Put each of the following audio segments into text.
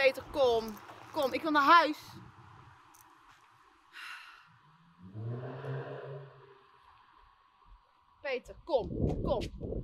Peter, kom. Kom, ik wil naar huis. Peter, kom. Kom.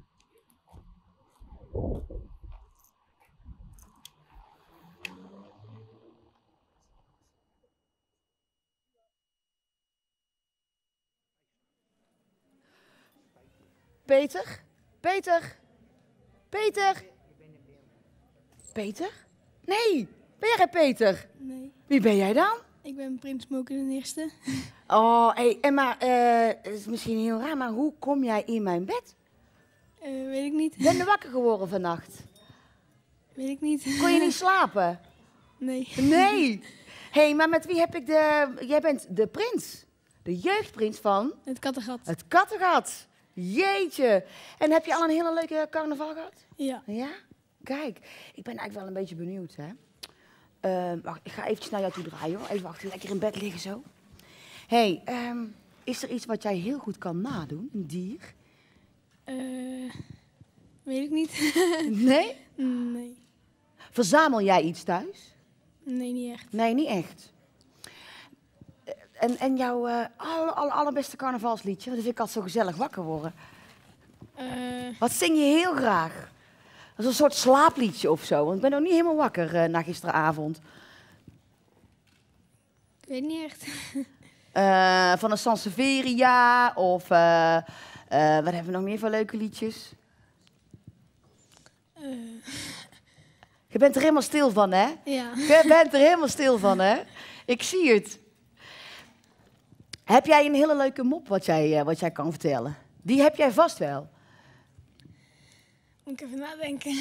Peter? Peter? Peter? Peter? Nee, ben jij Peter? Nee, Wie ben jij dan? ik ben Prins Smoken de eerste. Oh, hey, en maar, het is misschien heel raar, maar hoe kom jij in mijn bed? Weet ik niet. Ben je wakker geworden vannacht? Weet ik niet. Kon je niet slapen? Nee. Nee. Hé, maar met wie heb ik de... Jij bent de prins. De jeugdprins van Het kattengat. het Kattegat. Jeetje. En heb je al een hele leuke carnaval gehad? Ja. Ja? Kijk, ik ben eigenlijk wel een beetje benieuwd, hè. Wacht, ik ga eventjes naar jou toe draaien, hoor. Even wachten, lekker in bed liggen zo. Hé, is er iets wat jij heel goed kan nadoen? Een dier? Weet ik niet. Nee? Nee. Verzamel jij iets thuis? Nee, niet echt. Nee, niet echt. En jouw allerbeste carnavalsliedje? Want dat vind ik altijd zo gezellig wakker worden. Wat zing je heel graag? Dat is een soort slaapliedje of zo. Want ik ben nog niet helemaal wakker na gisteravond. Ik weet niet echt. Van een Sanseveria of... wat hebben we nog meer voor leuke liedjes? Je bent er helemaal stil van, hè? Ja. Je bent er helemaal stil van, hè? Ik zie het. Heb jij een hele leuke mop wat jij kan vertellen? Die heb jij vast wel. Moet ik even nadenken.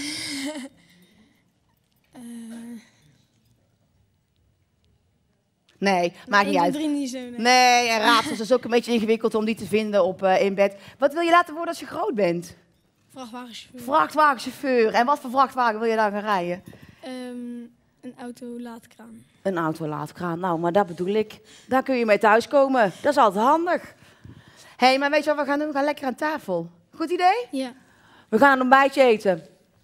Nee, maakt niet uit. 1, 2, 3 niet zo. Nee. Nee, en raadsels is ook een beetje ingewikkeld om die te vinden in bed. Wat wil je laten worden als je groot bent? Vrachtwagenchauffeur. Vrachtwagenchauffeur. En wat voor vrachtwagen wil je dan gaan rijden? Een auto-laadkraan. Een autolaadkraan. Nou, maar dat bedoel ik. Daar kun je mee thuiskomen. Dat is altijd handig. Hé, maar weet je wat we gaan doen? We gaan lekker aan tafel. Goed idee? Ja. We gaan een ontbijtje eten.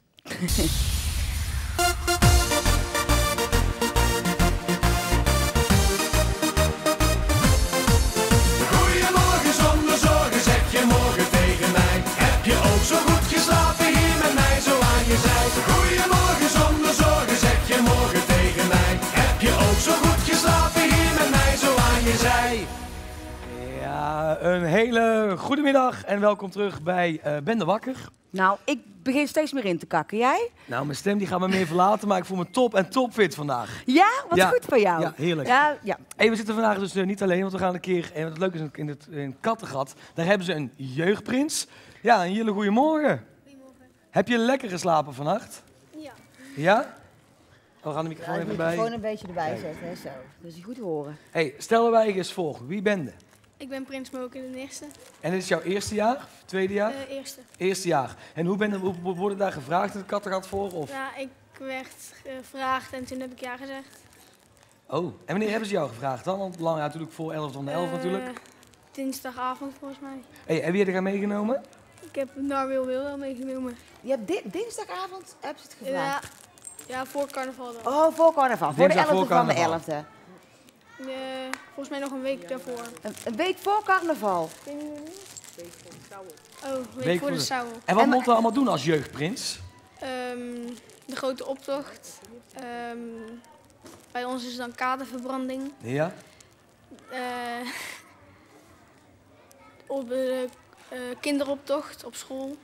Goedemorgen zonder zorgen, zeg je morgen tegen mij. Heb je ook zo goed geslapen hier met mij zo aan je zij? Goedemorgen zonder zorgen, zeg je morgen tegen mij. Heb je ook zo goed geslapen hier met mij zo aan je zij? Ja, een hele goede middag en welkom terug bij Ben de Wakker. Nou, ik begin steeds meer in te kakken. Jij? Nou, mijn stem die gaat me meer verlaten, maar ik voel me top en topfit vandaag. Ja? Wat Ja. goed voor jou. Ja, heerlijk. Ja, ja. Hey, we zitten vandaag dus niet alleen, want we gaan een keer, en wat leuk is in het Kattegat, daar hebben ze een jeugdprins. Ja, een hele goede morgen. Goedemorgen. Heb je lekker geslapen vannacht? Ja. Ja? We gaan de microfoon De even bij. microfoon een beetje erbij zetten, hè, zo. Dat is goed horen. Hey, stel wij eens voor, wie ben je? Ik ben Prins Smoken de eerste. En dit is jouw eerste jaar? Tweede jaar? Eerste. Eerste jaar. En hoe worden daar gevraagd in het Kattegat voor? Of? Ja, ik werd gevraagd en toen heb ik ja gezegd. Oh, en wanneer hebben ze jou gevraagd dan? Want belangrijk natuurlijk voor 11 van de 11 natuurlijk. Dinsdagavond volgens mij. Hey, heb je er gaan meegenomen? Ik heb Naar Wil wel meegenomen. Je hebt dinsdagavond heb je het gevraagd? Ja, voor carnaval dan. Oh, voor carnaval. Voor de Dinsdag 11e voor van de carnaval. 11e. Volgens mij nog een week daarvoor. Een week voor carnaval. Weet je niet? Oh, een week Week voor voor de de- Sauwel. En wat moeten we allemaal doen als jeugdprins? De grote optocht. Bij ons is het dan kaderverbranding. Ja? Op de kinderoptocht op school.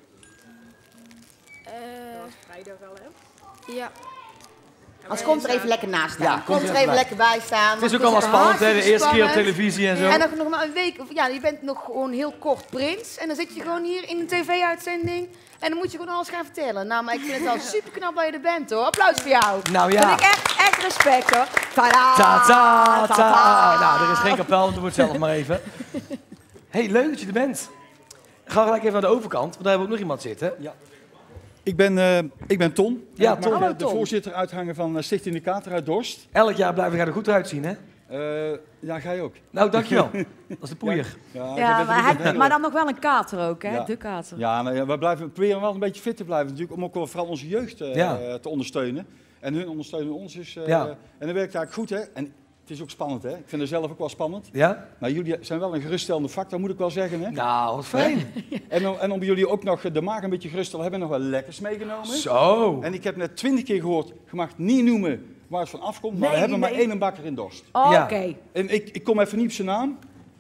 Vrijdag al, hè? Ja. Anders komt er even lekker naast staan. Ja, komt komt er er even bij. lekker bij staan. Het is ook allemaal spannend, hè? De eerste keer op televisie en zo. En nog maar een week, ja, je bent nog gewoon heel kort prins. En dan zit je gewoon hier in een tv-uitzending. En dan moet je gewoon alles gaan vertellen. Nou, maar ik vind het wel super knap dat je er bent, hoor. Applaus voor jou. Nou ja. Vind ik echt respect, hoor. Tada! Ta ta ta. Ta-ta. Nou, er is geen kapel, want doe het zelf maar even. Hey, leuk dat je er bent. Ga gelijk even naar de overkant, want daar hebben we ook nog iemand zitten. Ja. Ik ben Ton. Ja, Ik mag Ton. Hallo, de Ton. voorzitter uithangen van Stichting de Kater uit Dorst. Elk jaar blijven we er goed uitzien, hè? Ja, ga je ook. Nou, dankjewel. Dat is de poeier. Ja, Ja, jij bent maar dan nog wel een kater ook, hè? Ja. De kater. Ja, nou ja, we proberen wel een beetje fit te blijven natuurlijk, om ook wel vooral onze jeugd Ja. te ondersteunen. En hun ondersteunen ons dus. Ja. En dat werkt eigenlijk goed, hè. En het is ook spannend, hè. Ik vind het zelf ook wel spannend. Ja? Maar jullie zijn wel een geruststellende factor, moet ik wel zeggen, hè. Nou, wat fijn. En om jullie ook nog de maag een beetje gerust te stellen, hebben we nog wel lekkers meegenomen. Zo. En ik heb net 20 keer gehoord, je mag niet noemen waar het van afkomt, maar Nee, we hebben nee. maar één bakker in Dorst. Oh, Ja. oké. En ik kom even niet op zijn naam.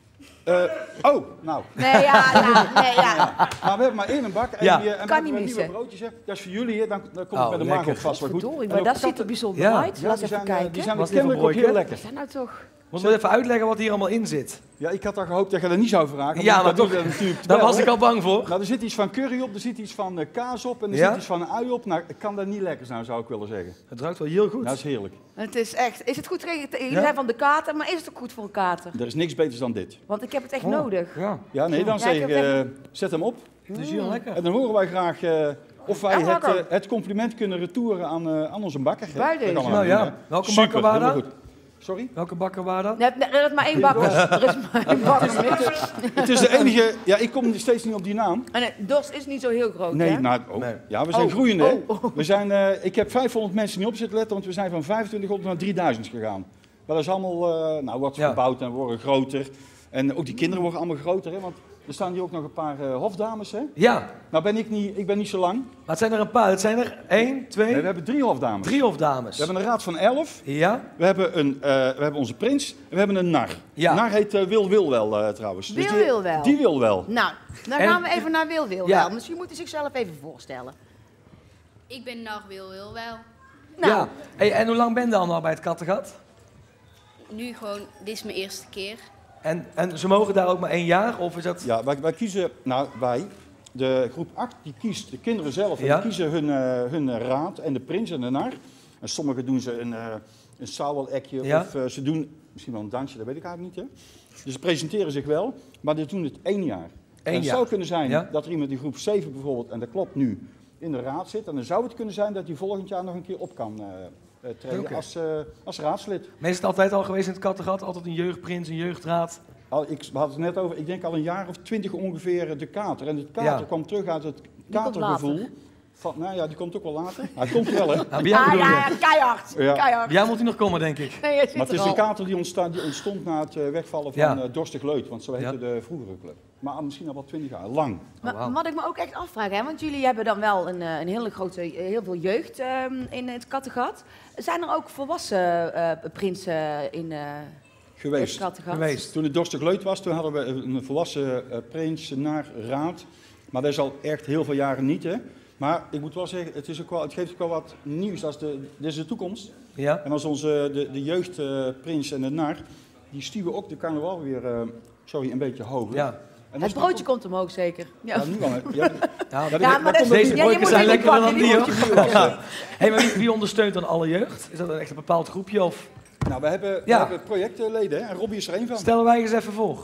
Nou. Nee, ja. Maar we hebben maar één bakker en, Ja. en we Kan hebben niet een missen. nieuwe broodjes. Hè. Dat is voor jullie, hè. Dan komt Oh, het bij de maag lekker. ook vast wel goed. Verdorie, En maar ook dat ziet er katten- bijzonder Ja. uit. Ja, Laat die even zijn, kijken. die zijn Was die kennelijk ook van heel Broike? lekker. Zijn nou toch... Moeten we even uitleggen wat hier allemaal in zit? Ja, ik had al gehoopt dat je dat niet zou vragen. Ja, maar dat toch, doe je natuurlijk daar wel. was ik al bang voor. Nou, er zit iets van curry op, er zit iets van kaas op en er Ja? zit iets van een ui op. Nou, kan dat niet lekker zijn, zou ik willen zeggen. Het ruikt wel heel goed. Nou, dat is heerlijk. Het is echt... Is het goed tegen... Jullie Ja? zijn van de kater, maar is het ook goed voor een kater? Er is niks beters dan dit. Want ik heb het echt Oh, nodig. Ja, Ja, nee, dan Ja, zeg ik ik, heb zet hem op. het is heel lekker. En dan horen wij graag of wij Ja, lekker. het compliment kunnen retouren aan onze bakker. hè. Bij deze. Dat kan Nou wel ja, doen, hè. welke Super, bakker waren helemaal dat? goed. Sorry? Welke bakker waren dat? Nee, er is maar één bakker. Er is maar één bakker. Het is de enige... Ja, ik kom steeds niet op die naam. En Dorst is niet zo heel groot, Nee, hè? nou, Nee. ja, we zijn Oh, groeiende. hè. oh, oh. We zijn, ik heb 500 mensen niet op zitten letten, want we zijn van 2500 naar 3000 gegaan. Maar dat is allemaal, wordt Ja. verbouwd en we worden groter. En ook die kinderen worden allemaal groter, hè, want er staan hier ook nog een paar hofdames. Hè. Ja, Nou ik ben niet zo lang. maar het zijn er een paar. Het zijn er 1, 2, Nee, we hebben 3 hofdames. 3 hofdames. We hebben een raad van 11. Ja? We hebben onze prins en we hebben een nar. Ja. Nar heet Wil wel trouwens. Dus Wil Wil wel. Die wil wel. Nou, dan En- gaan we even naar Wil Wil Ja. wel. Misschien moet hij zichzelf even voorstellen. Ik ben nog Wil wel. Nou, Ja. Hey, en hoe lang ben je dan al bij het Kattegat? Nu gewoon, dit is mijn eerste keer. En ze mogen daar ook maar 1 jaar? Of is dat... Ja, wij kiezen, de groep 8, die kiest de kinderen zelf. En Ja. die kiezen hun raad en de prins en de nar. En sommigen doen ze een sauwelekje Ja. of ze doen misschien wel een dansje, dat weet ik eigenlijk niet. Hè. Dus ze presenteren zich wel, maar die doen het 1 jaar. En het jaar. zou kunnen zijn Ja. dat er iemand in groep 7 bijvoorbeeld, en dat klopt nu, in de raad zit. En dan zou het kunnen zijn dat hij volgend jaar nog een keer op kan treden Oké. als raadslid. Maar is het altijd al geweest in het Kattegat? Altijd een jeugdprins, een jeugdraad? We hadden het net over, ik denk al een jaar of 20 ongeveer de kater. En het kater Ja. kwam terug uit het komt katergevoel. later. Nou ja, die komt ook wel later. Hij komt er wel, hè. Nou, bij jou bedoel je? ja, keihard. Ja. Keihard. Bij jou moet hij nog komen, denk ik. Nee, hij zit Maar het is er een al. kater die ontstond na het wegvallen van Ja. Dorstig Leut. Want zo heette Ja. de vroegere club. Maar misschien al wel 20 jaar, lang. Maar wauw. wat ik me ook echt afvraag, hè, want jullie hebben dan wel een hele grote, heel veel jeugd in het Kattegat. Zijn er ook volwassen prinsen in het Geweest. Kattegat? Geweest. Toen het Dorstig Leut was, toen hadden we een volwassen prins naar raad. Maar dat is al echt heel veel jaren niet, hè. Maar ik moet wel zeggen, het geeft ook wel wat nieuws. Dit is de toekomst. Ja? En als de jeugdprins en de nar, die stuwen ook de carnaval weer een beetje hoger. Ja. En dat Het is broodje komt omhoog zeker. Ja. Ja, nu wel. Ja, Ja, Ja, maar dat- deze ja, je broodjes moet zijn die lekkerder dan pakken, die, die hoor. moet je pakken. Ja. Hey, maar wie ondersteunt dan alle jeugd? Is dat echt een bepaald groepje? Of nou, we hebben projectleden hè, en Robbie is er één van. stellen wij eens even voor?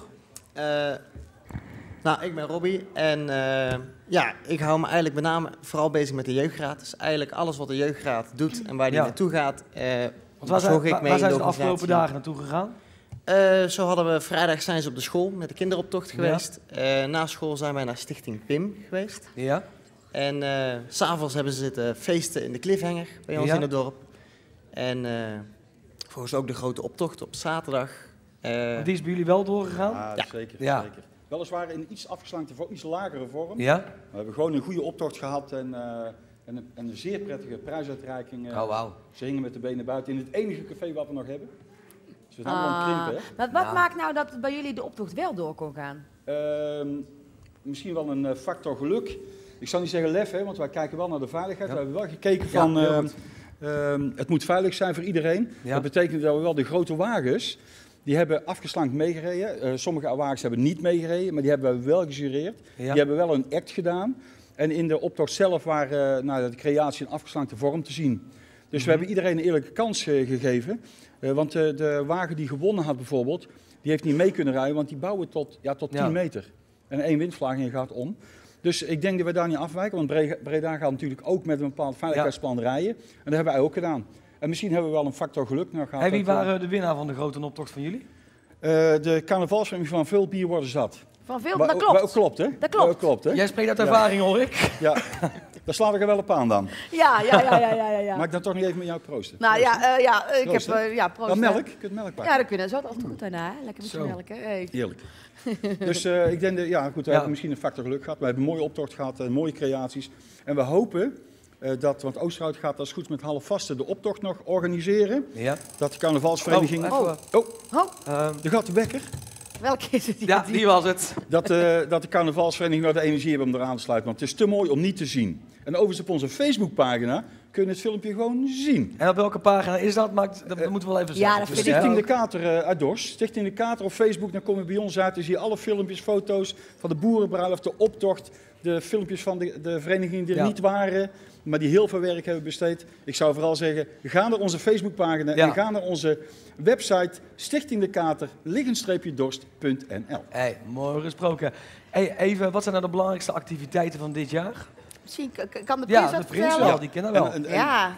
Nou, ik ben Robbie en ik hou me eigenlijk met name vooral bezig met de jeugdraad. Dus eigenlijk alles wat de jeugdraad doet en waar die Ja. naartoe gaat, Want waar zorg zijn, ik mee waar in zijn ze de de afgelopen organisatie. dagen naartoe gegaan? Zo hadden we vrijdag zijn ze op de school met de kinderoptocht geweest. Na school zijn wij naar Stichting PIM geweest. Ja. En 's avonds hebben ze zitten feesten in de Cliffhanger bij ons Ja. in het dorp. En volgens ook de grote optocht op zaterdag. Die is bij jullie wel doorgegaan? Ja, zeker, Ja. zeker. Weliswaar in iets afgeslankte vorm, iets lagere vorm. Ja? We hebben gewoon een goede optocht gehad en een zeer prettige prijsuitreiking. Oh, wauw. Ze hingen met de benen buiten in het enige café wat we nog hebben. Dus we zijn allemaal aan het krimpen, hè. Maar wat Ja. maakt nou dat bij jullie de optocht wel door kon gaan? Misschien wel een factor geluk. Ik zal niet zeggen lef, hè, want wij kijken wel naar de veiligheid. Ja. We hebben wel gekeken Ja, van, heel goed. het moet veilig zijn voor iedereen. Ja. Dat betekent dat we wel de grote wagens, die hebben afgeslankt meegereden. Sommige wagens hebben niet meegereden, maar die hebben we wel gejureerd. Ja. Die hebben wel een act gedaan. En in de optocht zelf waren de creatie in afgeslankte vorm te zien. Dus we hebben iedereen een eerlijke kans gegeven. Want de wagen die gewonnen had bijvoorbeeld, die heeft niet mee kunnen rijden, want die bouwen tot 10 Ja. meter. En 1 windvlaag en je gaat om. Dus ik denk dat we daar niet afwijken, want Breda gaat natuurlijk ook met een bepaald veiligheidsplan rijden. En dat hebben wij ook gedaan. En misschien hebben we wel een factor geluk nog gehad. Hey, wie dat, waren de winnaar van de grote optocht van jullie? de carnavalsvereniging van Veel Bier worden zat. Van veel, Waar dat ook- waar ook klopt. klopt, hè? Dat klopt. Waar ook klopt, hè? Jij spreekt uit Ja. ervaring, hoor ik. Ja. Daar slaat ik er wel op aan dan. Ja. Mag ik dan toch niet even met jou proosten? Nou ja, ik Proost, heb... proost. Dan melk. Je kunt melk pakken. Ja, dat kunnen ze altijd goed daarna. Hè? Lekker met Zo. melk, hè? Hey. Heerlijk. Dus ik denk, we hebben misschien een factor geluk gehad. We hebben een mooie optocht gehad, mooie creaties. En we hopen want Oosterhout gaat als goed met half vaste de optocht nog organiseren. Ja. Dat de carnavalsvereniging... Even. Er gaat de wekker. Welke is het? Ja, die was het. Dat de carnavalsvereniging nog de energie hebben om eraan te sluiten. Want het is te mooi om niet te zien. En overigens op onze Facebookpagina kun je het filmpje gewoon zien. En op welke pagina is dat? Dat moeten we wel even zeggen. Ja, dat vind ik Stichting ook. de Kater uit Dorst. Stichting de Kater op Facebook, dan kom je bij ons uit. Dan zie je alle filmpjes, foto's van de boerenbruiloft, de optocht. De filmpjes van de verenigingen die er niet waren, maar die heel veel werk hebben besteed. Ik zou vooral zeggen, ga naar onze Facebookpagina en ga naar onze website stichtingdekater-dorst.nl. Hey, mooi gesproken. Hey, even, wat zijn nou de belangrijkste activiteiten van dit jaar? Misschien kan de prins Ja, dat de prins vertellen? wel, die kennen we wel. Ja.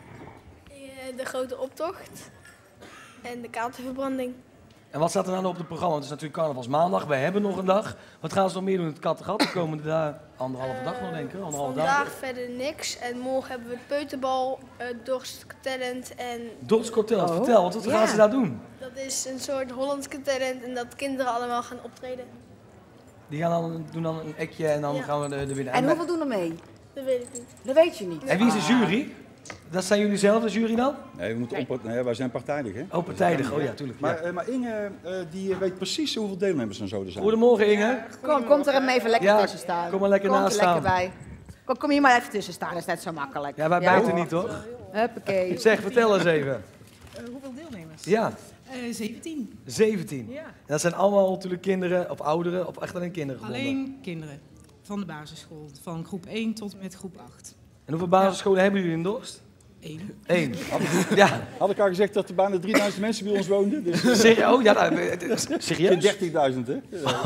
De grote optocht en de kaartenverbranding. En wat staat er nou op het programma? Het is natuurlijk carnavalsmaandag, we hebben nog een dag. Wat gaan ze nog meer doen in het Kattegat? De komende daar anderhalve dag nog, denk ik. Anderhalve dag. Vandaag verder niks en morgen hebben we het peuterbal, Dorst Talent en Dorst Talent, vertel, wat gaan ze daar doen? dat is een soort Hollands talent en dat kinderen allemaal gaan optreden. Die doen dan een ekje en dan gaan we er winnen. En hoeveel doen er mee? Dat weet ik niet. Dat weet je niet. En wie is de jury? Dat zijn jullie zelf, de jury dan? Nee, wij zijn partijdig, hè? Oh, partijdig. Oh ja, tuurlijk. Ja. Maar Inge, die weet precies hoeveel deelnemers er zouden zijn. Goedemorgen Inge. Kom er hem even lekker tussen staan. Kom maar lekker Kom naast er lekker staan. bij. Kom hier maar even tussen staan, dat is net zo makkelijk. Ja, wij buiten niet, toch? Huppakee. Zeg, vertel eens even. Hoeveel deelnemers? Ja, 17. 17. Ja. En dat zijn allemaal natuurlijk kinderen of ouderen of echt alleen kinderen gebonden. Alleen kinderen van de basisschool, van groep 1 tot met groep 8. En hoeveel basisscholen hebben jullie in Dorst? 1. 1. Ja. Had ik al gezegd dat er bijna 3000 mensen bij ons woonden? Dus Oh, ja, serieus? 30.000, hè?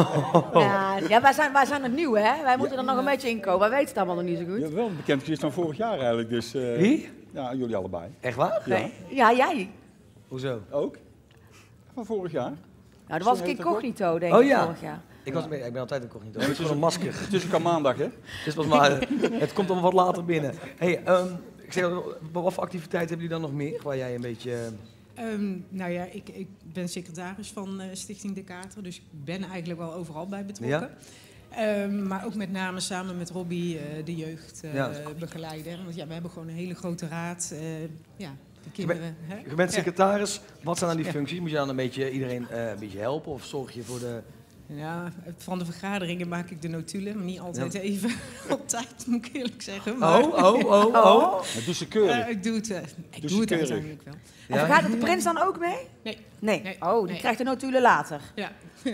Ja, wij zijn het nieuw, hè? Wij moeten er nog een beetje in komen. Wij weten het allemaal nog niet zo goed. Je hebt wel een bekend gezicht van vorig jaar eigenlijk. Dus, Wie? Ja, jullie allebei. Echt waar? Ja. Ja, jij. Hoezo? Ook? Van vorig jaar. Nou, dat was ik incognito, denk Oh ik, ja. vorig jaar. Ik ben altijd incognito. Het is gewoon een masker. Het is ook al maandag, hè? Het komt allemaal wat later binnen. Hey, ik zeg, wat voor activiteiten hebben jullie dan nog meer? Waar jij een beetje... Nou ja, ik ben secretaris van Stichting de Kater, dus ik ben eigenlijk wel overal bij betrokken. Ja? Maar ook met name samen met Robbie, de jeugdbegeleider. Want ja, we hebben gewoon een hele grote raad. De kinderen. Je bent secretaris. Wat zijn dan die functies? Moet je dan een beetje iedereen een beetje helpen? Of zorg je voor de... Ja, van de vergaderingen maak ik de notulen, maar niet altijd even op tijd, moet ik eerlijk zeggen. Maar, Dat doet ze keurig. ik doe het keurig. uiteindelijk wel. En gaat het de prins dan ook mee? Nee. Nee. Oh, die Nee. krijgt de notulen later. Ja.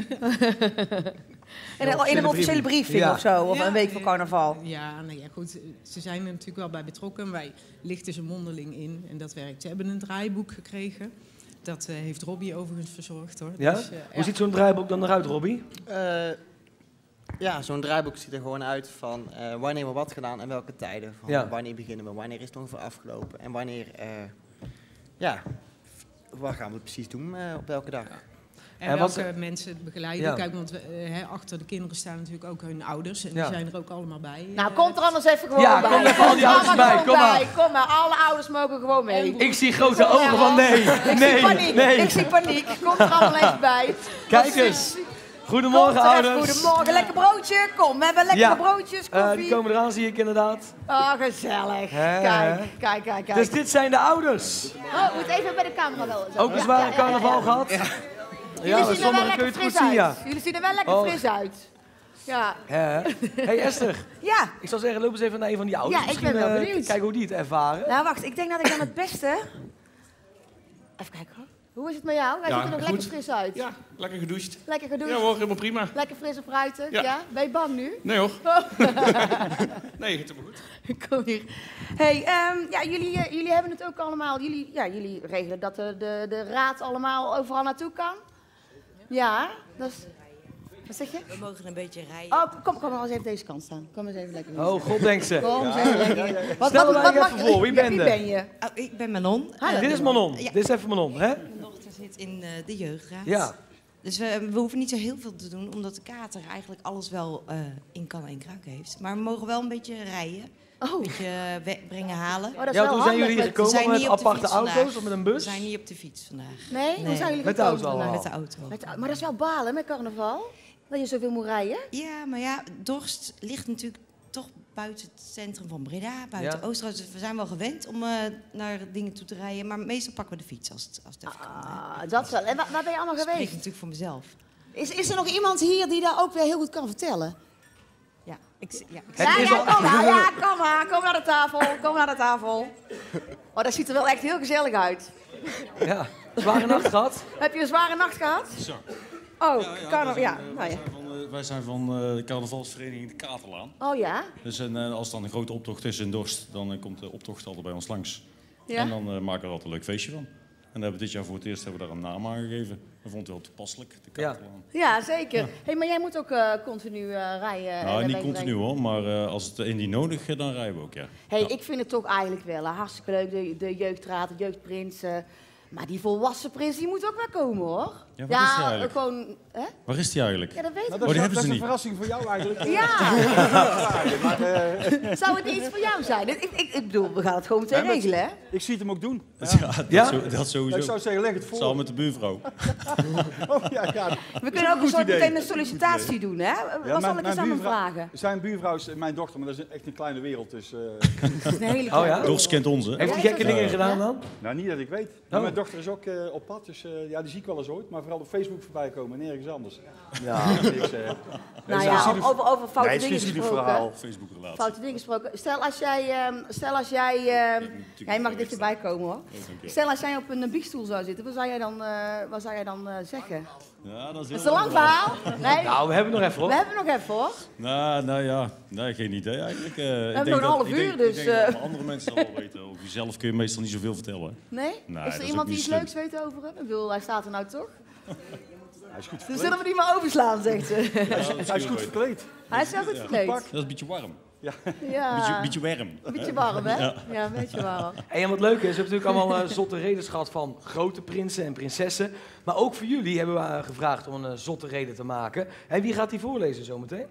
In een officiële briefing Ja. of zo, of Ja, een week voor carnaval. Ja, nou ja, goed. Ze zijn er natuurlijk wel bij betrokken. Wij lichten ze mondeling in en dat werkt. Ze hebben een draaiboek gekregen. Dat heeft Robbie overigens verzorgd, hoor. Ja? Dus, Hoe ziet zo'n draaiboek dan eruit, Robbie? Ja, zo'n draaiboek ziet er gewoon uit van wanneer we wat gedaan en welke tijden. Van Ja. Wanneer beginnen we, wanneer is het ongeveer afgelopen en wanneer, wat gaan we precies doen op welke dag. En En wat welke mensen begeleiden. Ja. Kijk, want achter de kinderen staan natuurlijk ook hun ouders. En Ja. die zijn er ook allemaal bij. Nou, komt er anders even gewoon Ja, bij. kom even al die ouders er maar bij, gewoon kom maar. Kom maar, alle ouders mogen gewoon mee. Ik zie grote ogen van nee. Ik zie Nee, paniek. nee. Ik zie paniek. Komt er allemaal even bij. Kijk eens. Goedemorgen, Komt er even, ouders. Goedemorgen, lekker broodje. Kom, we hebben lekkere Ja. broodjes, koffie. Die komen eraan, zie ik inderdaad. Oh, gezellig. Hè, Kijk. Dus dit zijn de ouders. Oh, moet even bij de camera wel. Zo. Ook een zware carnaval gehad. Ja, Jullie zien er wel sommigen kun je lekker het goed fris zien, ja. uit. Jullie zien er wel lekker Oh. fris uit. Ja. Hè? Hey Esther, Ja. ik zou zeggen, loop eens even naar een van die ouders. Ja, ik ben Misschien, wel benieuwd. Kijk hoe die het ervaren. Nou, wacht. Ik denk dat ik dan het beste... Even kijken hoor. Hoe is het met jou? Wij zien er nog goed. lekker fris uit. Ja, lekker gedoucht. Lekker gedoucht. Ja hoor, helemaal prima. Lekker fris en fruitig. Ja. Ja. Ben je bang nu? Nee hoor. Nee, het is helemaal goed. Kom hier. Hey, jullie hebben het ook allemaal... Jullie regelen dat de raad allemaal overal naartoe kan? Ja, dat is... Wat zeg je? We mogen een beetje rijden. Oh, kom maar eens even deze kant staan. Kom eens even lekker. Oh, god denkt ze. Kom eens even lekker. Stel maar even voor, wie ben Wie je? ben je? Oh, ik ben Manon. Dit is Manon. Ja. Dit is even Manon, hè? Mijn dochter zit in de jeugdraad. Ja. Dus we hoeven niet zo heel veel te doen, omdat de kater eigenlijk alles wel in kan en kruik heeft. Maar we mogen wel een beetje rijden. Oh. beetje brengen halen. Oh, dat is Ja, wel toen zijn handig. jullie hier We zijn gekomen met niet op de aparte fiets auto's vandaag. of met een We bus? zijn niet op de fiets vandaag. Nee? Hoe zijn jullie Met de gekomen auto vandaag? allemaal? Met de auto. Maar dat is wel balen met carnaval. Dat je zoveel moet rijden. Ja, maar ja, Dorst ligt natuurlijk toch buiten het centrum van Breda, buiten Ja. Oosterhout. Dus we zijn wel gewend om naar dingen toe te rijden. Maar meestal pakken we de fiets als het even kan. Hè. Dat is wel. En waar ben je allemaal Dat spreekt geweest? natuurlijk voor mezelf. Is er nog iemand hier die daar ook weer heel goed kan vertellen? Ja, ik Ja, is ja, al- kom maar, ja, kom maar. Kom naar de tafel. Kom naar de tafel. Oh, dat ziet er wel echt heel gezellig uit. Ja, zware nacht gehad. Heb je een zware nacht gehad? Zo. Oh, Wij zijn van de carnavalsvereniging de Katerlaan. Oh ja? Dus als er dan een grote optocht is in Dorst, dan komt de optocht altijd bij ons langs. Ja? En dan maken we er altijd een leuk feestje van. En hebben we dit jaar voor het eerst daar een naam aan gegeven. Dat vond ik wel toepasselijk, de Katerlaan. Ja, zeker. Hey, maar jij moet ook continu rijden. Nou, en niet erbij continu brengen. hoor, maar als het indien nodig is, dan rijden we ook, ja. Hey, Ja. ik vind het toch eigenlijk wel hartstikke leuk, de jeugdraad, de jeugdprins. Maar die volwassen prins, die moet ook wel komen, hoor. Ja, waar is die eigenlijk? gewoon... Hè? Waar is die eigenlijk? Ja, dat weet ik Nou, niet. die hebben ze dat is een niet. verrassing voor jou eigenlijk. Ja! Zou het iets voor jou zijn? Ik bedoel, we gaan het gewoon meteen Ja, maar- regelen, hè? Ik zie het hem ook doen. Ja, dat sowieso. Ik zou zeggen, leg het voor. Samen met de buurvrouw. Oh, ja. We kunnen ook goed zo idee. meteen een sollicitatie doen, hè? Wat zal ik eens aan hem vragen? Zijn buurvrouw is mijn dochter, maar dat is echt een kleine wereld. Dus, Dat is een hele Oh kleine ja? wereld. Dorst kent ons, hè? Heeft hij gekke dingen gedaan dan? nou, niet dat ik weet. Maar mijn dochter is ook op pad, dus ja, die zie ik wel eens ooit. Maar vooral op Facebook voorbij komen en nergens anders. Ja, niks. Nou ja, over foute Nee, dingen het is een gesproken. verhaal. Facebook-relatie. Foute dingen gesproken. Stel als jij jij mag dichterbij komen, hoor. Stel als jij op een biegstoel zou zitten, wat zou jij dan zeggen? Ja, dat is Is het een lang verhaal? Nee, Nou, we hebben nog even hoor. we hebben nog even, hoor. Nou ja, nee, geen idee eigenlijk. We hebben nog een half uur, dus, Ik denk dat andere mensen dat wel weten. Over jezelf kun je meestal niet zoveel vertellen. Nee? Nee, Is dat er is iemand ook die niet iets leuks weet over hem? Ik bedoel, hij staat er nou toch? Hij is goed Dus verkleed. zullen we die maar overslaan, zegt ze. Hij is goed verkleed. Hij is wel goed verkleed. Dat is een beetje warm. Ja, Beetje warm. een beetje warm, hè? Ja, een beetje warm. En wat leuk is, we hebben natuurlijk allemaal zotte redens gehad van grote prinsen en prinsessen. Maar ook voor jullie hebben we gevraagd om een zotte reden te maken. En wie gaat die voorlezen zometeen?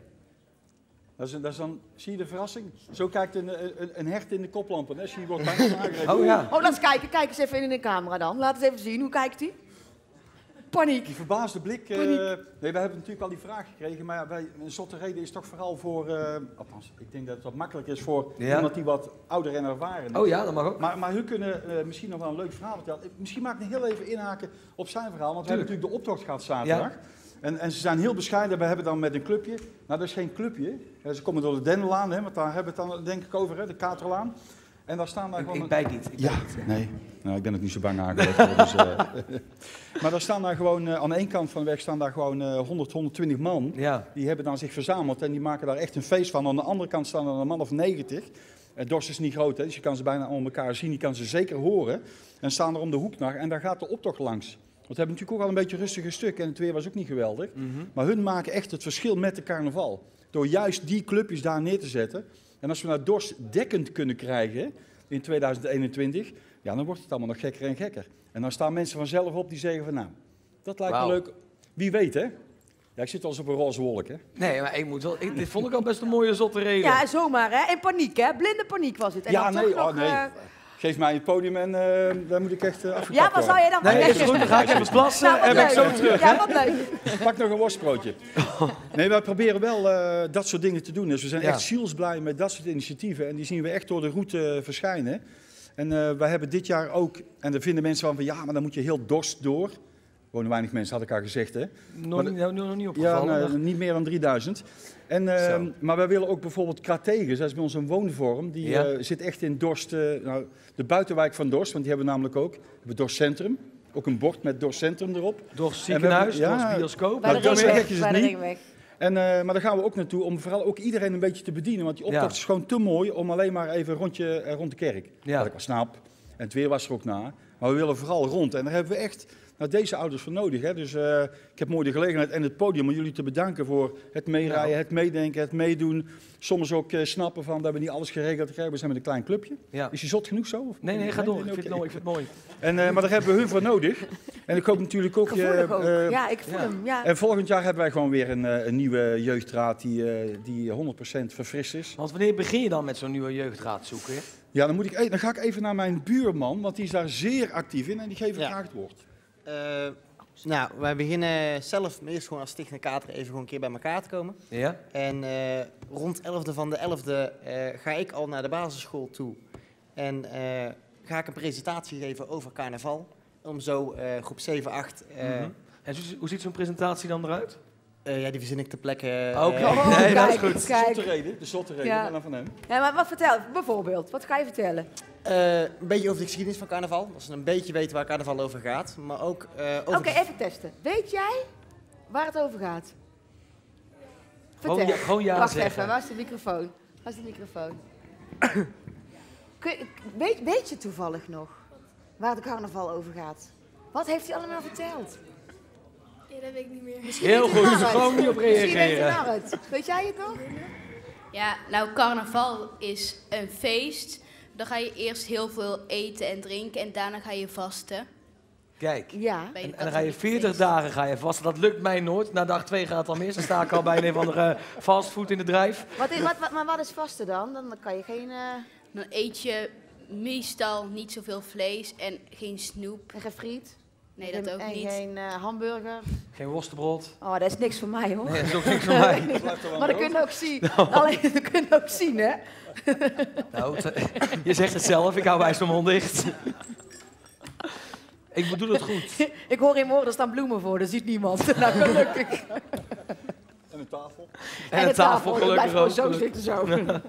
Dat is dan, zie je de verrassing? Zo kijkt een hert in de koplampen. Hè? Zie je, wordt bijna aangegeven. Oh ja. Oh, laat eens kijken. Kijk eens even in de camera dan. Laat eens even zien. Hoe kijkt hij? Paniek. Die verbaasde blik. Nee, we hebben natuurlijk al die vraag gekregen. Maar ja, een zotte reden is toch vooral voor... althans, ik denk dat het wat makkelijk is voor iemand die wat ouder en ervaren is. Oh ja, dat mag ook. Maar hun kunnen misschien nog wel een leuk verhaal vertellen. Misschien mag ik heel even inhaken op zijn verhaal. Want we hebben natuurlijk de optocht gehad zaterdag. Ja. En ze zijn heel bescheiden. We hebben dan met een clubje. Nou, dat is geen clubje. Ze komen door de Dennelaan, hè, want daar hebben we het dan denk ik over, hè, de Katerlaan. En daar staan daar gewoon... Ik bijt niet. Nee. Nou, ik ben ook niet zo bang aangelegd. Dus, maar daar staan daar gewoon, aan één kant van de weg staan daar gewoon 100, 120 man. Ja. Die hebben dan zich verzameld en die maken daar echt een feest van. Aan de andere kant staan er een man of 90. Dorst is niet groot, hè, dus je kan ze bijna aan elkaar zien. Je kan ze zeker horen. En staan er om de hoek naar en daar gaat de optocht langs. Want we hebben natuurlijk ook al een beetje rustige stuk en het weer was ook niet geweldig. Maar hun maken echt het verschil met de carnaval. Door juist die clubjes daar neer te zetten. En als we naar Dorst dekkend kunnen krijgen in 2021, ja, dan wordt het allemaal nog gekker en gekker. En dan staan mensen vanzelf op die zeggen van nou, dat lijkt me leuk. Wie weet, hè? Ja, ik zit wel eens op een roze wolk, hè? Nee, maar ik moet wel... dit vond ik al best een mooie zotte reden. Ja, zomaar, hè? En paniek, hè? Blinde paniek was het. En Ja, dan nee, toch nog, Geef mij het podium en daar moet ik echt afgekapt Ja, wat zou jij dan... Nee, is goed, dan ga ik even plassen Nou, wat en ben ik zo leuk. terug. Ja, wat leuk. Pak nog een worstbroodje. Nee, wij proberen wel dat soort dingen te doen. Dus we zijn echt zielsblij met dat soort initiatieven. En die zien we echt door de route verschijnen. En wij hebben dit jaar ook, en daar vinden mensen van ja, maar dan moet je heel Dorst door. Wonen weinig mensen, had ik al gezegd, hè? Nog niet opgevallen. Ja, niet meer dan 3000. Maar wij willen ook bijvoorbeeld Krateges, dat is bij ons een woonvorm. Die zit echt in Dorst, de buitenwijk van Dorst, want die hebben we namelijk ook. We hebben Dorst Centrum, ook een bord met Dorst Centrum erop. Dorst ziekenhuis, Dorst bioscoop. Bij de ringweg. Maar daar gaan we ook naartoe om vooral ook iedereen een beetje te bedienen. Want die optocht is gewoon te mooi om alleen maar even een rondje rond de kerk. Ja. Wat ik wel snap. En het weer was er ook na. Maar we willen vooral rond. En daar hebben we echt deze ouders voor nodig. Hè. Dus ik heb mooi de gelegenheid en het podium om jullie te bedanken voor het meerijden, het meedenken, het meedoen. Soms ook snappen van dat we niet alles geregeld krijgen. We zijn met een klein clubje. Ja. Is je zot genoeg zo? Of? Nee, ga door. Ik vind het mooi. Maar daar hebben we hun voor nodig. En ik hoop natuurlijk ook... Gevoelig ook. Ja, ik voel hem. Ja. En volgend jaar hebben wij gewoon weer een nieuwe jeugdraad die 100% verfrist is. Want wanneer begin je dan met zo'n nieuwe jeugdraad zoeken? Ja, dan ga ik even naar mijn buurman, want die is daar zeer actief in en die geeft graag het woord. Nou, wij beginnen zelf eerst gewoon als Stichting Kater even gewoon een keer bij elkaar te komen. Ja. En rond 11e van de 11e ga ik al naar de basisschool toe. En ga ik een presentatie geven over carnaval. Om zo groep 7, 8... En hoe ziet zo'n presentatie dan eruit? Ja, die verzin ik ter plekke. Nee, dat is goed. De zotte reden, dan van hem. Ja, maar wat vertel, bijvoorbeeld, wat ga je vertellen? Een beetje over de geschiedenis van carnaval. Dat ze een beetje weten waar carnaval over gaat. Maar ook over... Oké, even testen. Weet jij waar het over gaat? Vertel. Gewoon ja Wacht zeggen. even, waar is de microfoon? Waar is de microfoon? Weet je toevallig nog waar de carnaval over gaat? Wat heeft hij allemaal verteld? Ja, dat weet ik niet meer. Heel goed, dus gewoon niet op reageren. Weet jij het nog? Ja, nou, carnaval is een feest. Dan ga je eerst heel veel eten en drinken en daarna ga je vasten. Kijk, ja. En dan ga je 40 dagen vasten. Dat lukt mij nooit. Na dag 2 gaat het al mis. Dan sta ik al bij een of andere fastfood in de drijf. Maar wat is vasten dan? Dan kan je geen... Dan eet je meestal niet zoveel vlees en geen snoep. En geen friet? Nee, dat ook niet. En geen hamburger? Geen worstenbrood. Oh, dat is niks voor mij, hoor. Nee, dat is ook niks voor mij. Maar dat kun je ook zien. Alleen, dat kun je ook zien, hè? Nou, je zegt het zelf. Ik hou wijs mijn mond dicht. Ik bedoel het goed. Ik hoor in morgen, er staan bloemen voor, dat ziet niemand. Nou, gelukkig. En een tafel. En een tafel, gelukkig ook. Zo zitten zo.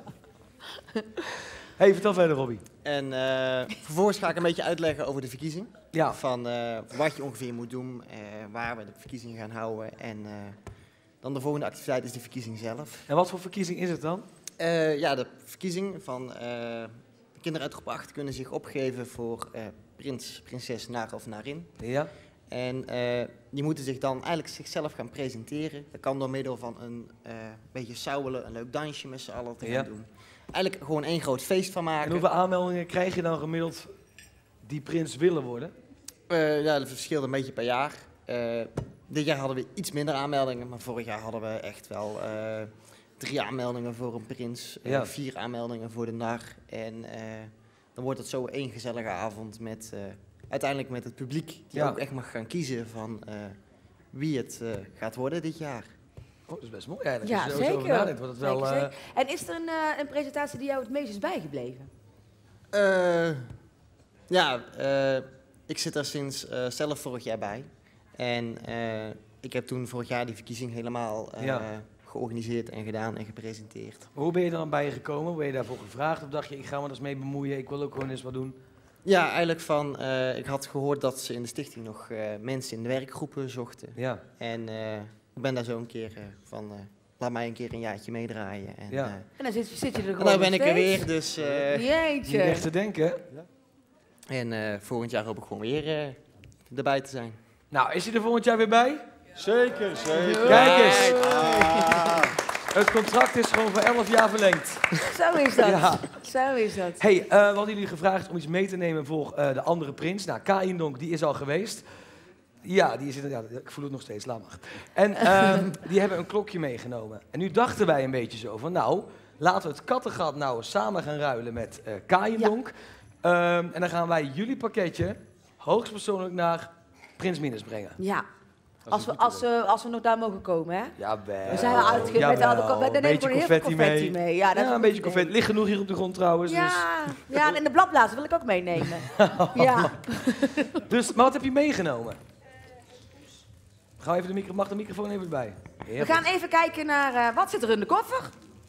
Hey, vertel verder, Robbie. En vervolgens ga ik een beetje uitleggen over de verkiezing. Ja. Van wat je ongeveer moet doen, waar we de verkiezing gaan houden. En dan de volgende activiteit is de verkiezing zelf. En wat voor verkiezing is het dan? Ja, de verkiezing van kinderen uit groep 8 kunnen zich opgeven voor prins, prinses, naar of narin. Ja. En die moeten zich dan eigenlijk zichzelf gaan presenteren. Dat kan door middel van een beetje sauwelen, een leuk dansje met z'n allen te gaan doen. Eigenlijk gewoon één groot feest van maken. En hoeveel aanmeldingen krijg je dan gemiddeld die prins willen worden? Ja, dat verschilt een beetje per jaar. Dit jaar hadden we iets minder aanmeldingen, maar vorig jaar hadden we echt wel 3 aanmeldingen voor een prins, 4 aanmeldingen voor de nar. En dan wordt het zo één gezellige avond met uiteindelijk met het publiek die ook echt mag gaan kiezen van wie het gaat worden dit jaar. Oh, dat is best mooi eigenlijk. Ja, Als je zeker. over nadenkt, wordt het wel... Zeker. En is er een presentatie die jou het meest is bijgebleven? Ik zit er sinds zelf vorig jaar bij. En ik heb toen vorig jaar die verkiezing helemaal georganiseerd en gedaan en gepresenteerd. Hoe ben je dan bij je gekomen? Ben je daarvoor gevraagd of dacht je, ik ga me er eens mee bemoeien, ik wil ook gewoon eens wat doen? Ja, eigenlijk van, ik had gehoord dat ze in de stichting nog mensen in de werkgroepen zochten. Ja. En ik ben daar zo een keer van, laat mij een keer een jaartje meedraaien. En, en dan zit je er gewoon en nou ben ik er weer, dus... Jeetje. Niet echt te denken. En volgend jaar hoop ik gewoon weer erbij te zijn. Nou, is hij er volgend jaar weer bij? Zeker, zeker. Kijk eens. Het contract is gewoon voor 11 jaar verlengd. Zo is dat. Ja. Zo is dat. Hey, we hadden jullie gevraagd om iets mee te nemen voor de andere prins. Nou, Kaindonk, die is al geweest. Ja, die is inderdaad, ik voel het nog steeds, laat maar. En die hebben een klokje meegenomen. En nu dachten wij een beetje zo van, nou, laten we het kattengat nou samen gaan ruilen met Kaindonk. Ja. En dan gaan wij jullie pakketje hoogstpersoonlijk naar Prins Minus brengen. Ja. Als we nog daar mogen komen, hè? Ja, we zijn al uitgekomen met een beetje confetti mee. Ja, een beetje confetti. Ligt genoeg hier op de grond trouwens. Ja, dus. Ja, en de bladblazen wil ik ook meenemen. Ja. Dus, maar wat heb je meegenomen? Ga even mag de microfoon even bij. We gaan even kijken naar wat zit er in de koffer.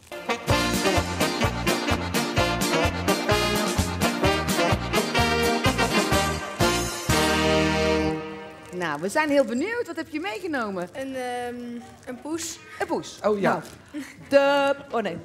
Nou, we zijn heel benieuwd. Wat heb je meegenomen? Een poes. Een poes. Oh ja. Nou, oh nee.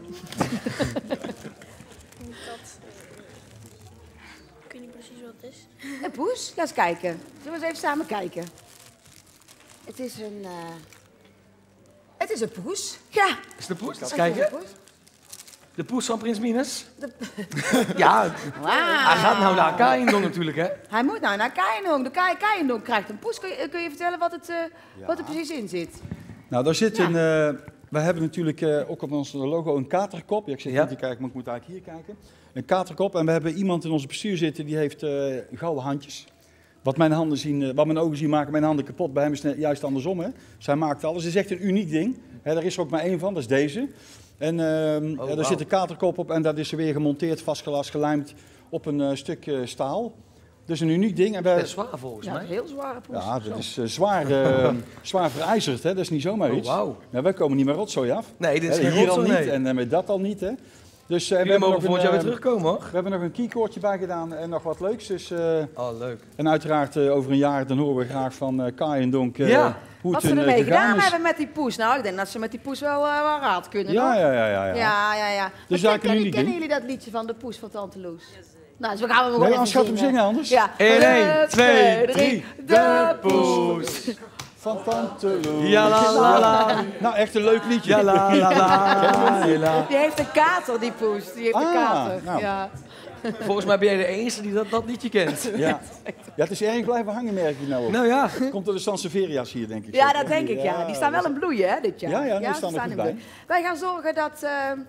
Ik weet niet precies wat het is. Een poes? Laat eens kijken. Zullen we eens even samen kijken? Het is een poes. Ja. Is het een poes? Laten we kijken. De poes van Prins Minus? Ja, hij gaat nou naar Kaaiendong natuurlijk, hè? Hij moet nou naar Kaaiendong. De Kaaiendong krijgt een poes. Kun je vertellen wat er precies in zit? Nou, daar zit een... we hebben natuurlijk ook op ons logo een katerkop. Ja, ik zit niet te kijken, maar ik moet eigenlijk hier kijken. Een katerkop. En we hebben iemand in ons bestuur zitten die heeft gouden handjes. Wat mijn ogen zien maken mijn handen kapot. Bij hem is het juist andersom. Hè? Zij maakt alles. Het is echt een uniek ding. Hè, daar is er ook maar één van, dat is deze. En daar zit een katerkop op en dat is er weer gemonteerd, vastgelast, gelijmd op een stuk staal. Dus een uniek ding. En dat is zwaar volgens mij. Ja, heel zware poes. Ja, dat is zwaar verijzerd. Hè? Dat is niet zomaar iets. Wow. Ja, wij komen niet meer rotzooi af. Nee, dit is geen hier rotzooi, al niet nee. en met dat al niet. Hè? Dus, we mogen volgend jaar weer terugkomen, hoor. We hebben nog een keycordje bij gedaan en nog wat leuks. Dus, leuk. En uiteraard over een jaar dan horen we graag van Kaaiendonk hoe wat het ze hun ermee gegaan gedaan is. hebben met die poes. Nou, ik denk dat ze met die poes wel raad kunnen. Ja, hoor. ja. Dus Maar daar kunnen jullie kennen jullie dat liedje van de poes van Tante Loes? Nou, dus we gaan hem Nee, gewoon anders gaat hem zingen anders. Ja. 1, 2, 3, de poes. Van Tante Loes. Ja, la, la, la. Nou, echt een leuk liedje. Ja, la, la, la. Die heeft een kater, die poes. Die heeft een kater. nou. Ja. Volgens mij ben jij de enige die dat liedje kent. Ja. Het is erg blijven hangen, merk je nou ook. Nou ja. Komt door de Sanseveria's hier, denk ik. Ja, zeker? dat denk ik, ja. Die staan wel in bloei, hè, dit jaar. Ja, die staan er goed in bij. bloei. Wij gaan zorgen dat...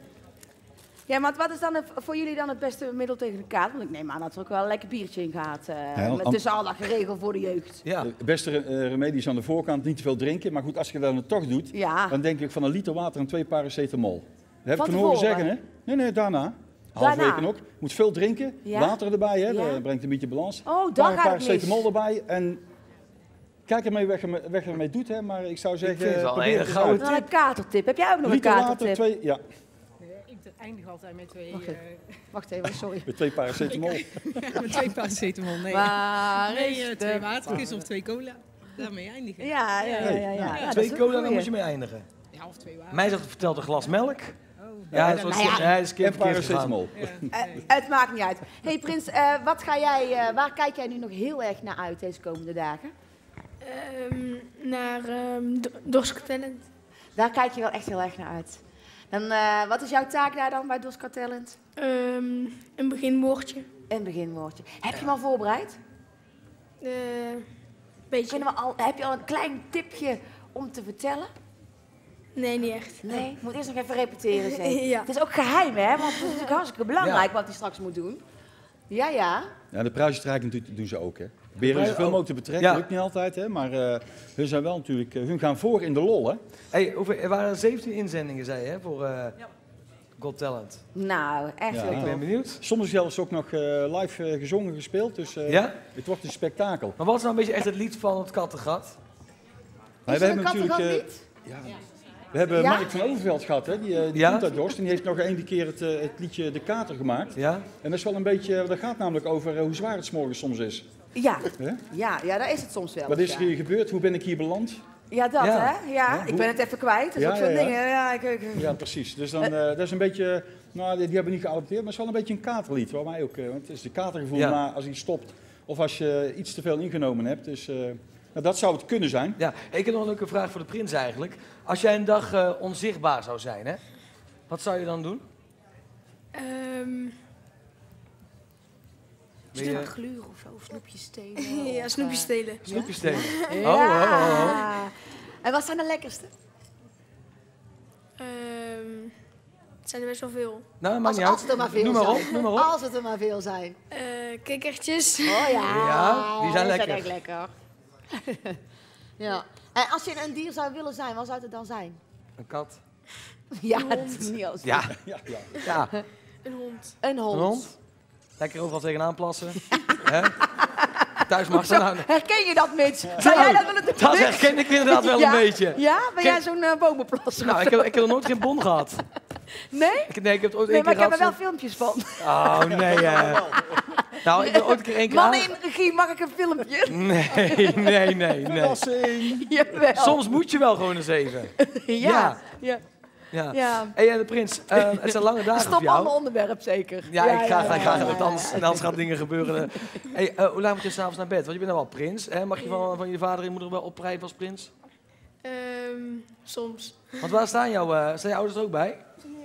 Ja, maar wat is dan voor jullie dan het beste middel tegen de kater? Want ik neem aan dat er ook wel een lekker biertje in gaat. Tussen al dat geregeld voor de jeugd. Ja. De beste remedie is aan de voorkant niet te veel drinken. Maar goed, als je dat dan toch doet, dan denk ik van een liter water en 2 paracetamol. Dat heb ik van horen zeggen, hè? Nee, daarna. Halverwege ook. Je moet veel drinken, water erbij, hè? Dat brengt een beetje balans. Oh, dan gaat het mis. Paracetamol erbij en... Kijk ermee weg ermee doet, hè? Maar ik zou zeggen, probeer het eens uit. Dan een katertip. Heb jij ook nog liter een katertip? water, 2, ja. Ik eindig altijd met 2... Wacht even, sorry. Met 2 paracetamol. Met 2 paracetamol, nee. Waar nee, is 2 watertjes of 2 cola. Daarmee eindigen. Ja, 2 cola, dan moet je mee eindigen. Ja, of 2 water. Mij vertelt een glas melk. Ja, dat is een keer en paracetamol. Het maakt niet uit. Hey Prins, waar kijk jij nu nog heel erg naar uit deze komende dagen? Naar Dorsk Talent. Daar kijk je wel echt heel erg naar uit. Dan, wat is jouw taak daar dan bij Dorsk Talent? Een beginwoordje. Een beginwoordje. Heb je hem al voorbereid? Beetje. Heb je al een klein tipje om te vertellen? Nee, niet echt. Nee, ik moet eerst nog even repeteren. Zeg. Ja. Het is ook geheim, hè? Want het is natuurlijk hartstikke belangrijk wat hij straks moet doen. Ja. Ja, de prijsuitreiking doen ze ook, hè. Proberen zoveel mogelijk te betrekken, lukt niet altijd, hè. Maar hun zijn wel natuurlijk, hun gaan voor in de lol, hè. Hey, er waren 17 inzendingen, zei je, hè, voor Got Talent. Nou, echt heel Ik ben benieuwd. Soms zelfs ook nog live gezongen, gespeeld, dus het wordt een spektakel. Maar wat is nou een beetje echt het lied van het kattengat? Is er een kattengat-lied? We hebben Mark van Overveld gehad, hè? Die komt uit Dorst en die heeft nog één keer het liedje De Kater gemaakt. Ja. En dat is wel een beetje, dat gaat namelijk over hoe zwaar het 's morgens soms is. Ja, daar is het soms wel. Wat is er hier gebeurd? Hoe ben ik hier beland? Ja, dat hè? Ja, ik ben het even kwijt. Dat is ook zo'n ding. Ja, precies. Dus dan, dat is een beetje, nou, die hebben we niet geadopteerd, maar het is wel een beetje een katerlied. Waar wij ook, want het is de katergevoel na als hij stopt of als je iets te veel ingenomen hebt. Dus nou, dat zou het kunnen zijn. Ja, ik heb nog een leuke vraag voor de prins eigenlijk. Als jij een dag onzichtbaar zou zijn, hè? Wat zou je dan doen? Misschien gluren of zo, snoepjes stelen. Ja, snoepjes stelen. Snoepjes stelen. Ja. En wat zijn de lekkerste? Het zijn er best wel veel. Nou, maakt niet Als uit. het er maar veel Noem maar zijn. op, noem maar op. Als het er maar veel zijn. Kikkertjes. Oh ja. Ja, die zijn lekker. echt lekker. Ja. En als je een dier zou willen zijn, wat zou het dan zijn? Een kat. Ja, het is niet als Ja. Een hond. Een hond. Een hond. Lekker overal tegenaan plassen. Hè? Thuis mag ze nou. Herken je dat, Mitch? Zou jij dat willen doen? Dat herken ik inderdaad wel een beetje. Ja? Ben jij zo'n bomenplasser? Nou, ik heb er nooit geen bon gehad. Nee? Nee, ik heb het ooit Nee, één maar keer ik heb er gehad. wel filmpjes van. Oh, nee. Nou, ik ben ooit een keer één keer Mannen in regie, mag ik een filmpje? Nee. Jawel. Soms moet je wel gewoon eens even. Ja. Hey, de prins, het zijn lange dagen Stop voor jou. ander onderwerp zeker. Ja, ik ga anders gaan dingen gebeuren. Hey, hoe laat moet je s'avonds naar bed? Want je bent nou wel prins. Hè? Mag je van je vader en moeder wel oprijden als prins? Soms. Want waar staan jouw ouders er ook bij?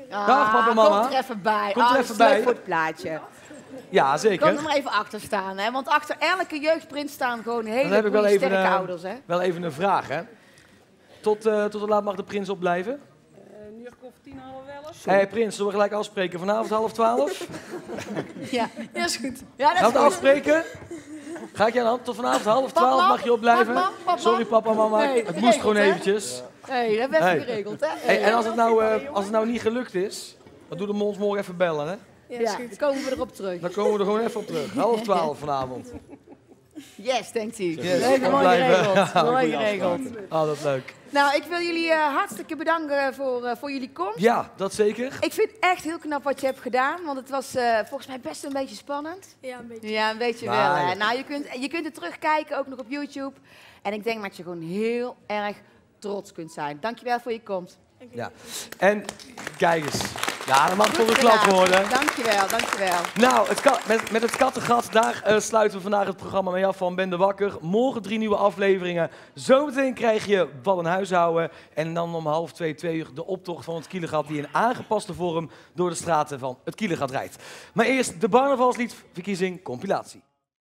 Dag papa en mama. Komt er even bij. Komt er dat even is leuk bij. voor het plaatje. Ja, Kom zeker. er maar even achter staan, hè? Want achter elke jeugdprins staan gewoon Dan hele heb ik wel goede, even, sterke ouders, hè? wel even een vraag, hè. Tot hoe laat mag de prins opblijven? Nu of 10:30 wel eens. Hé prins, zullen we gelijk afspreken? Vanavond 11:30? Ja, is goed. Ja, Gaan we afspreken? Ga ik je aan de hand? Tot vanavond 11:30 mag je opblijven? Papa. Sorry papa en mama, Nee, het moest gewoon geregeld, hè? eventjes. Hé, dat hebben we even Hey. geregeld, hè? Hey, en als het nou niet gelukt is, dan doe de ons morgen even bellen, hè? Ja, dan komen we erop terug. Dan komen we er gewoon even op terug. 11:30 vanavond. Yes, denkt hij. Yes, Leuk, mooi opblijven. geregeld. Ja, Mooi goeie geregeld. Oh, dat is leuk. Nou, ik wil jullie hartstikke bedanken voor jullie komst. Ja, dat zeker. Ik vind het echt heel knap wat je hebt gedaan, want het was volgens mij best een beetje spannend. Ja, een beetje. Ja, een beetje Nou, wel. Hè? ja. Nou, je kunt het terugkijken, ook nog op YouTube. En ik denk dat je gewoon heel erg trots kunt zijn. Dankjewel voor je komst. Ja. En kijk eens. Ja, dat mag Goed toch een klap gedaan. worden. Dankjewel, dankjewel. Nou, met het kattengat, daar sluiten we vandaag het programma mee af van Ben de Wakker. Morgen 3 nieuwe afleveringen. Zometeen krijg je Wat een huishouden. En dan om 1:30, 2 uur de optocht van het Kielegat die in aangepaste vorm door de straten van het Kielegat rijdt. Maar eerst de Barnevalsliedverkiezing compilatie.